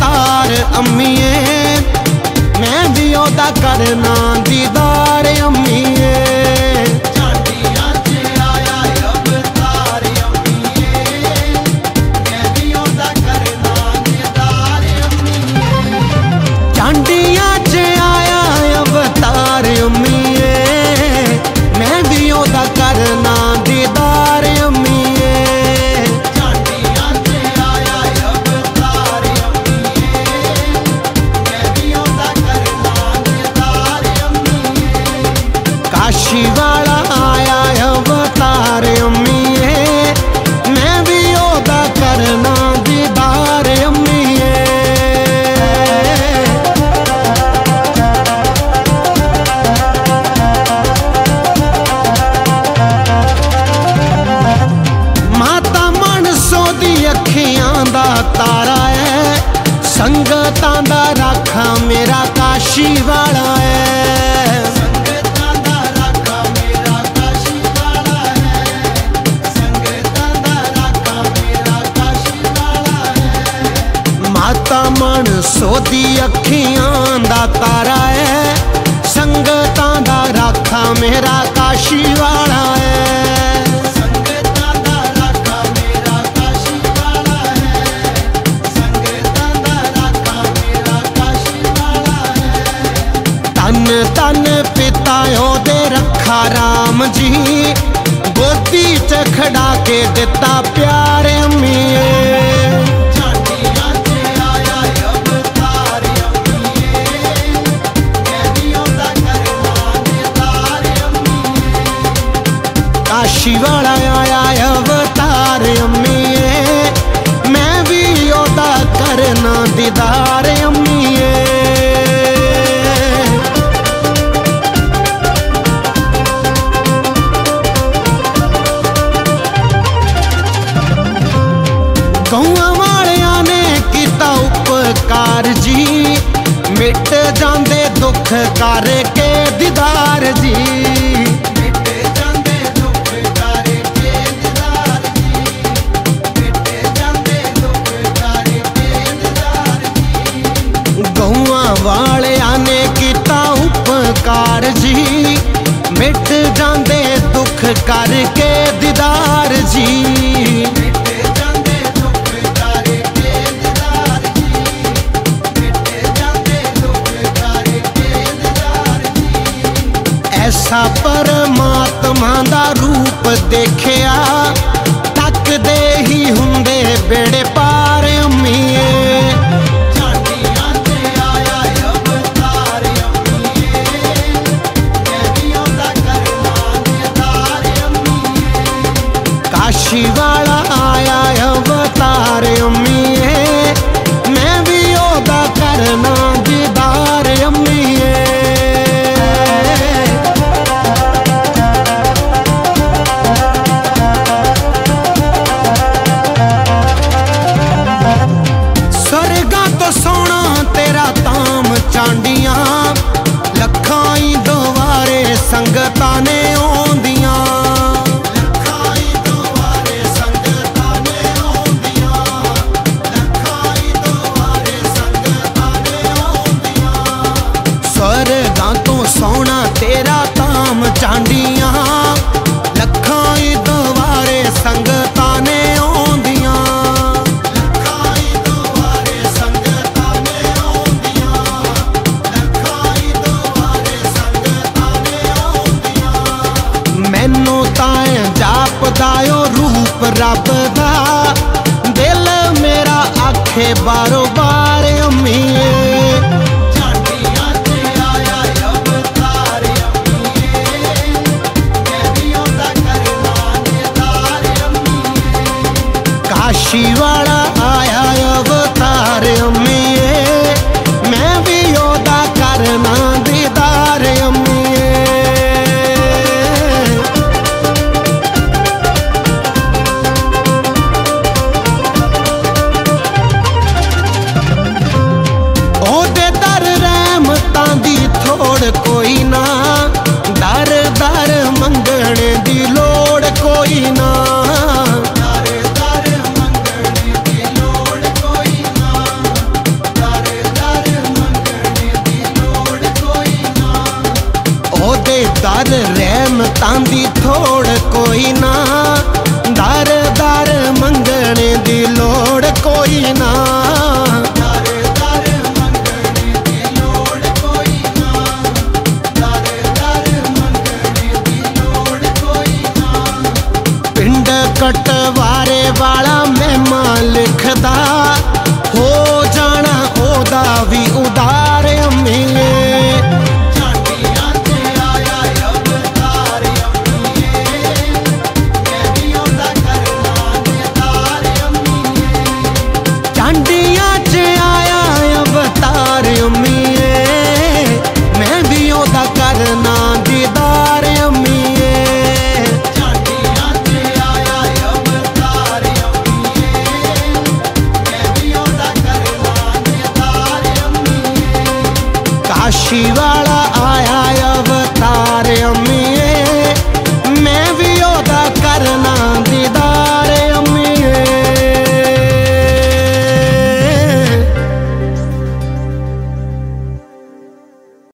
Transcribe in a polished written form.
अवतार अम्मीए, मैं भी ओदा करना दीदार अम्मीए। चांडिया च आया अवतार अम्मीए, मैं भी ओदा करना दीदार अम्मीए। चांडिया च आया अवतार अम्मीए, मैं भी ओदा करना दीदार अम्मीए। काशी वाला आया अवतार अम्मीए, मैं भी ओदा करना दीदार अम्मीए। अखियां दा तारा है, संगतां दा राखा मेरा काशी वाला है। संगतां दा राखा मेरा काशी वाला है, संगतां दा राखा मेरा काशी वाला है। माता मनसो दी अखियां दा तारा है, संगतां दा राखा मेरा काशी वाला है। तन तन पिता ओदे रखा राम जी, गोदी च खड़ा के दिता प्यार अम्मीए। चांडिया च आया अवतार अम्मीए, मैं भी ओदा करना दीदार अम्मीए। काशी वाला आया अवतार अम्मीए, मैं भी ओदा करना दीदार अम्मीए। गौआं वालियां ने कीता उपकार जी, मिट जांदे दुख करके दीदार जी। मिट जांदे दुख करके दीदार जी, मिट जांदे दुख करके दीदार जी। गौआं वालियां ने कीता उपकार जी, मिट जांदे दुख करके दीदार जी। ऐसा परमात्मा दा रूप देखिया, तकदे ही हुंदे बेड़े पार अम्मीए। चांडिया च आया अवतार अम्मीए, मैं भी ओदा करना दीदार अम्मीए। काशी वाला आया अवतार अम्मीए, मैं भी ओदा करना दीदार अम्मीए। चांडिया लखाई दोवारे संगतां ने आउंदियां, लखाई दोवारे संगतां ने आउंदियां, लखाई दोवारे संगतां ने आउंदियां। स्वर्गां तो सोना तेरा धाम चांडिया, लखाई दोवारे संगतां ने आउंदियां। मैनू ताए जापदायो रूप रब दा, दिल मेरा आखे बारो बार अम्मीए। चांडिया च आया अवतार अम्मीए, मैं भी ओदा करना दीदार अम्मीए। काशी वाला आया अवतार अम्मीए, मैं भी ओदा करना दीदार अम्मीए। कोई ना दर दर मंगने दी लोड़ कोई ना, दर दर मंगने पर रहमतां दी थोड़ कोई ना, दर दर मंगने दी लोड़ कोई ना, दर दर मंगने दी लोड़ कोई ना, दर दर मंगने दी लोड़ कोई ना। पिंड कटवारे वाला मेहमान लिखदा, हो जाना ओदा भी उदार अम्मीए। काशी वाला